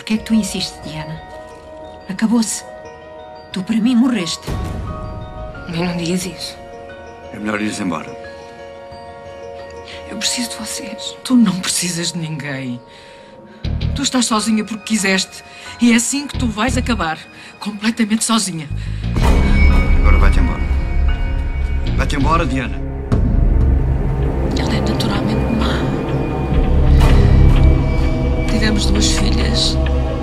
Porquê é que tu insistes, Diana? Acabou-se. Tu, para mim, morreste. Nem não digas isso. É melhor ires embora. Eu preciso de vocês. Tu não precisas de ninguém. Tu estás sozinha porque quiseste. E é assim que tu vais acabar. Completamente sozinha. Agora vai-te embora. Vai-te embora, Diana. Ela é naturalmente má. Tivemos 2 filhas.